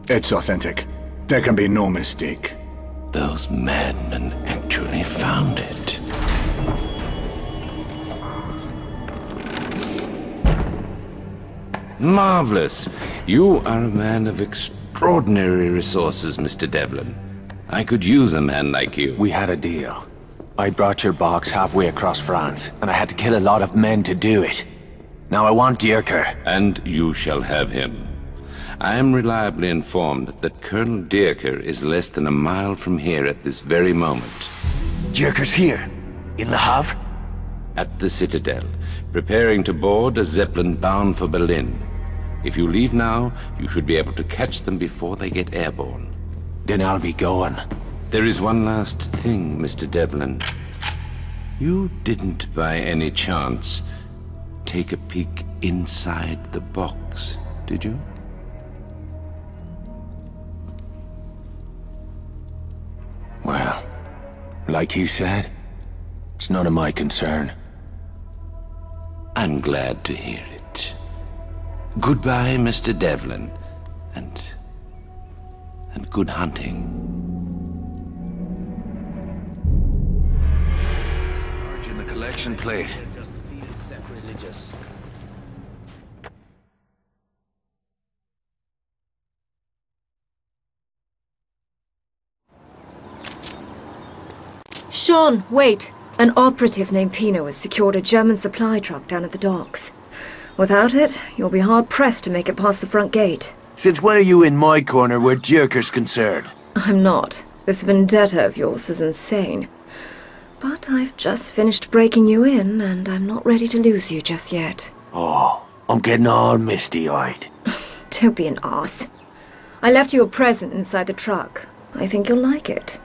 It's authentic. There can be no mistake. Those madmen actually found it. Marvelous. You are a man of extraordinary resources, Mr. Devlin. I could use a man like you. We had a deal. I brought your box halfway across France, and I had to kill a lot of men to do it. Now I want Dierker. And you shall have him. I am reliably informed that Colonel Dierker is less than a mile from here at this very moment. Dierker's here? In Le Havre? At the Citadel, preparing to board a Zeppelin bound for Berlin. If you leave now, you should be able to catch them before they get airborne. Then I'll be going. There is one last thing, Mr. Devlin. You didn't, by any chance, take a peek inside the box, did you? Well, like you said, it's none of my concern. I'm glad to hear it. Goodbye, Mr. Devlin, and good hunting. In the collection plate. Sean, wait. An operative named Pino has secured a German supply truck down at the docks. Without it, you'll be hard-pressed to make it past the front gate. Since when are you in my corner where Dierker's concerned? I'm not. This vendetta of yours is insane. But I've just finished breaking you in, and I'm not ready to lose you just yet. Oh, I'm getting all misty-eyed. Don't be an arse. I left you a present inside the truck. I think you'll like it.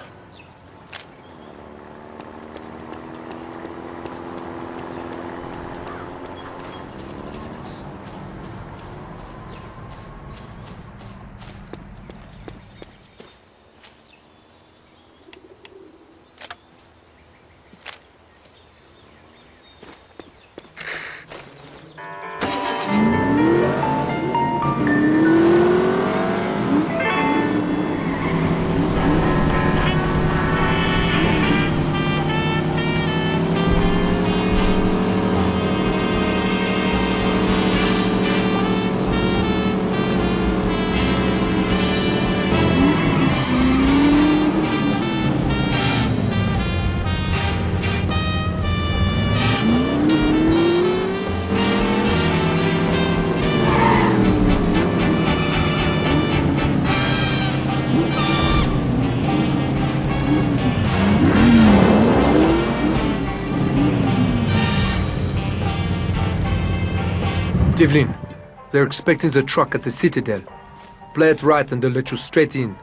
Devlin, they're expecting the truck at the Citadel. Play it right and they'll let you straight in.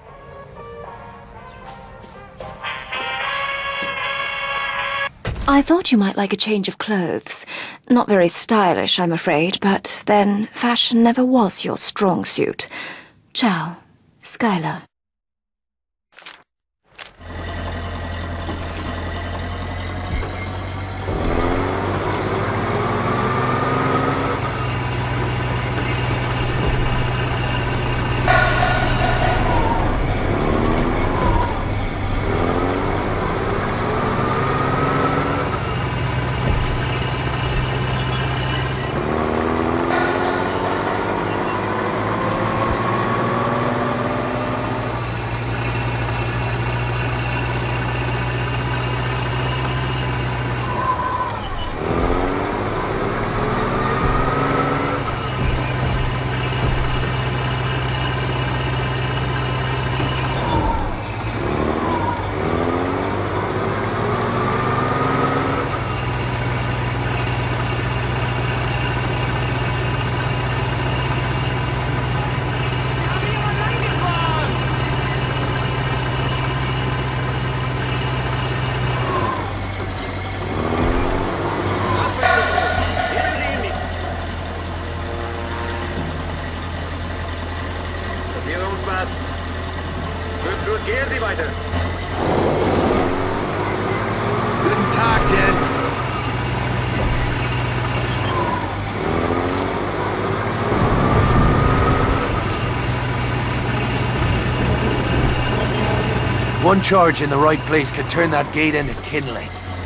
I thought you might like a change of clothes. Not very stylish, I'm afraid, but then fashion never was your strong suit. Ciao, Skylar. Gut, gehen Sie weiter. Guten Tag, gents. One charge in the right place could turn that gate into kindling.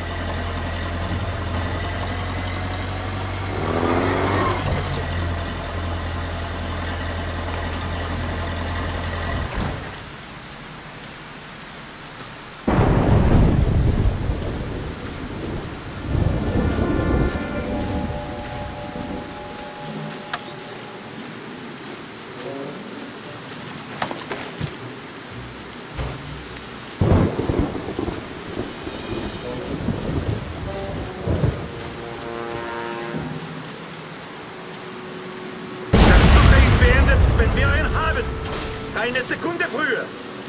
Wenn wir ihn haben! Keine Sekunde früher!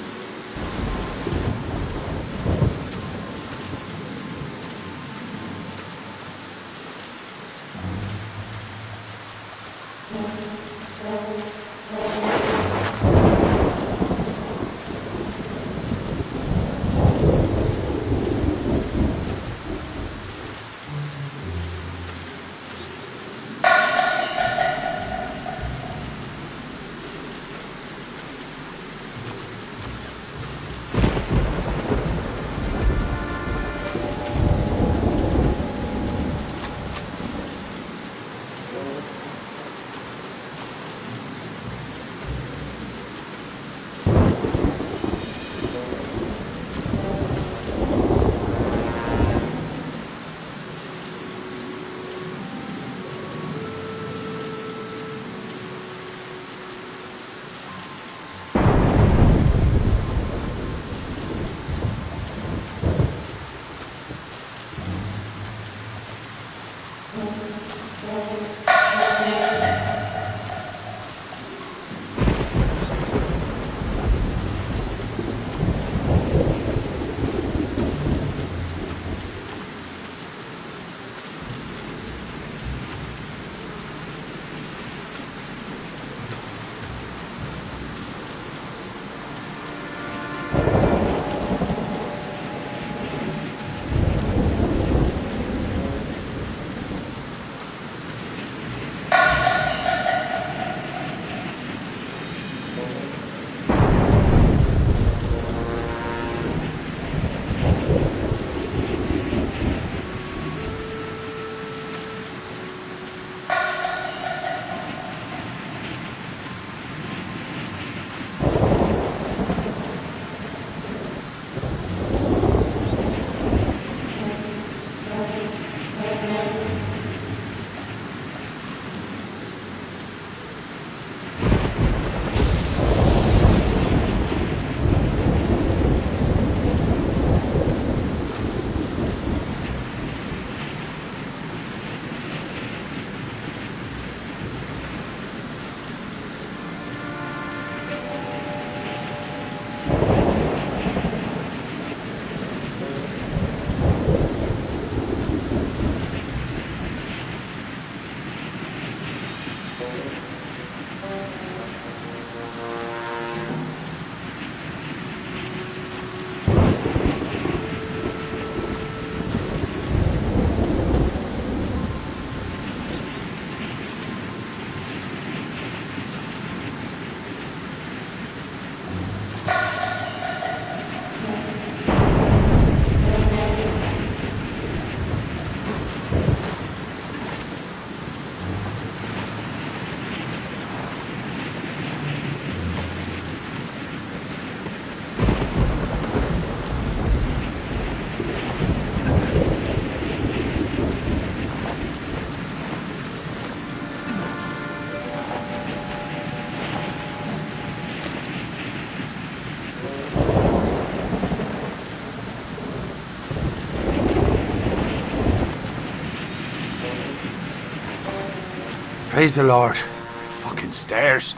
Praise the Lord. Fucking stairs.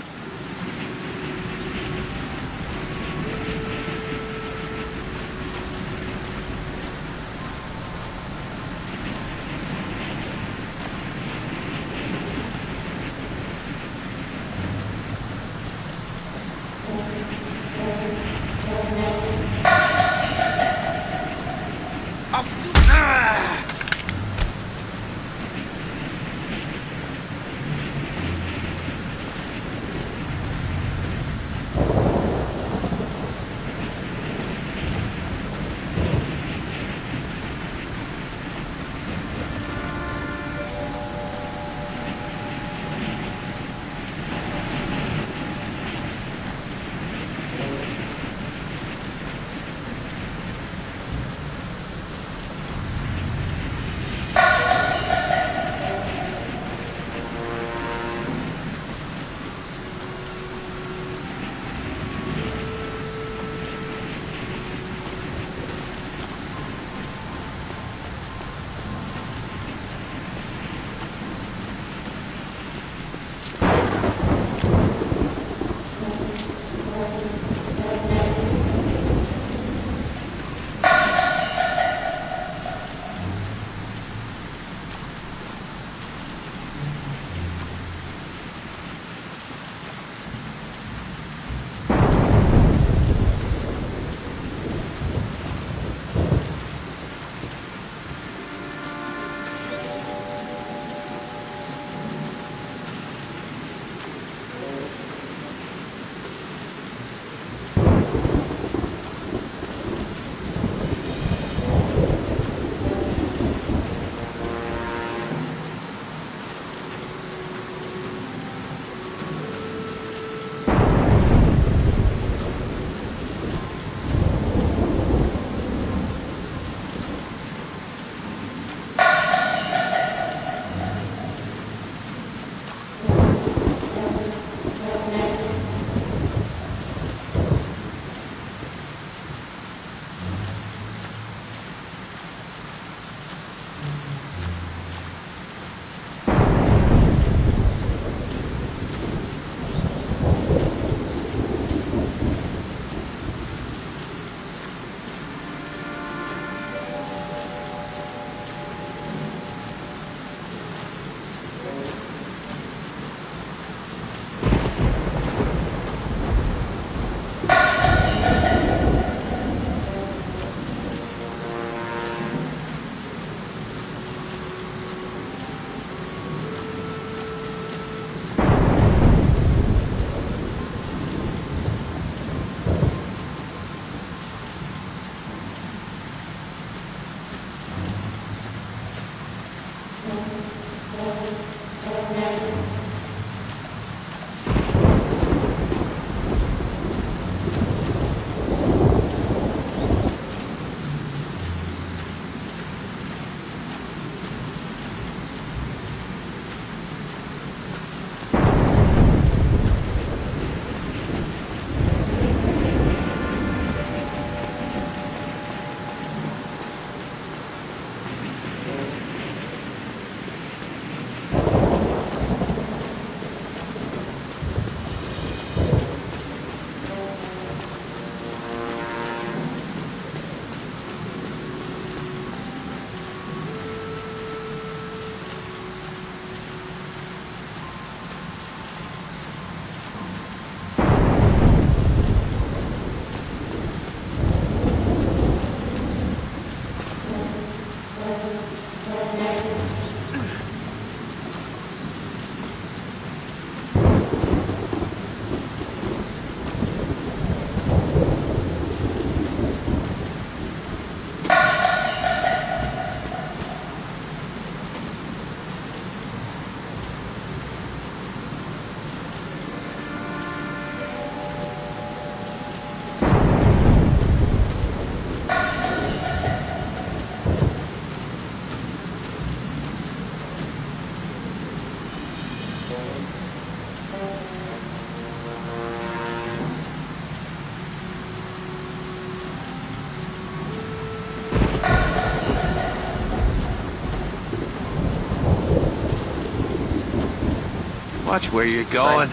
Watch where you're going.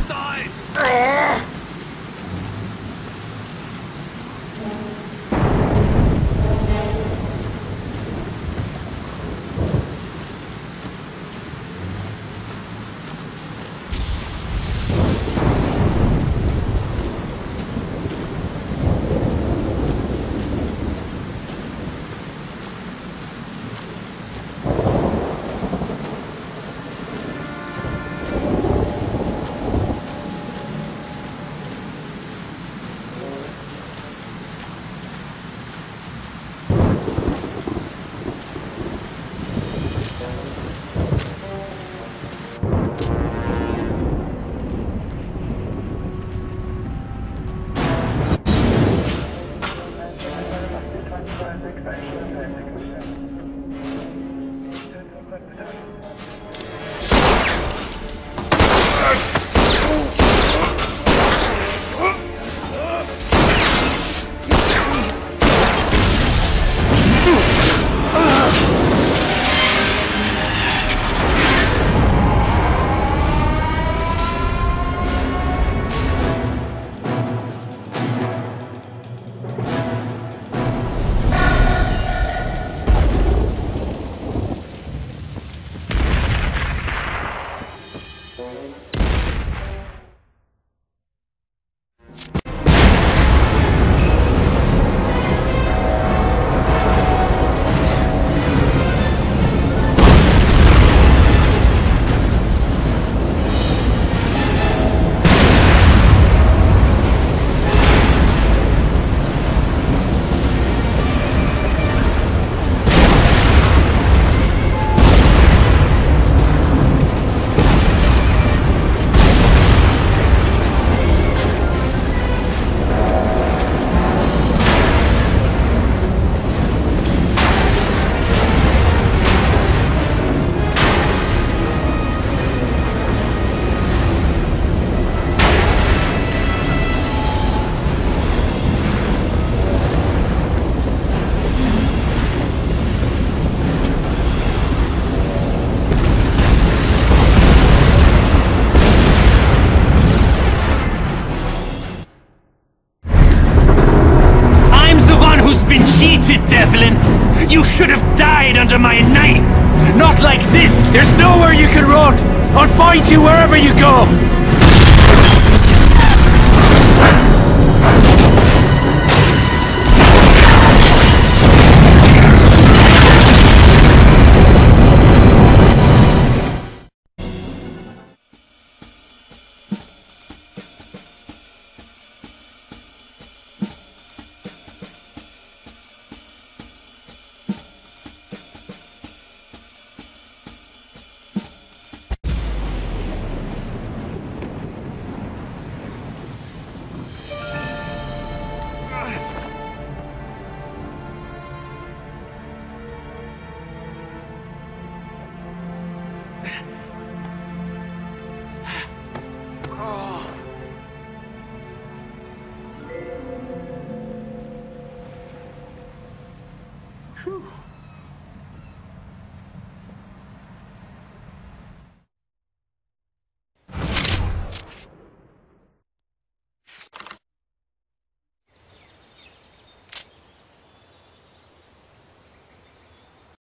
Cheated, Devlin! You should have died under my knife! Not like this! There's nowhere you can run! I'll find you wherever you go!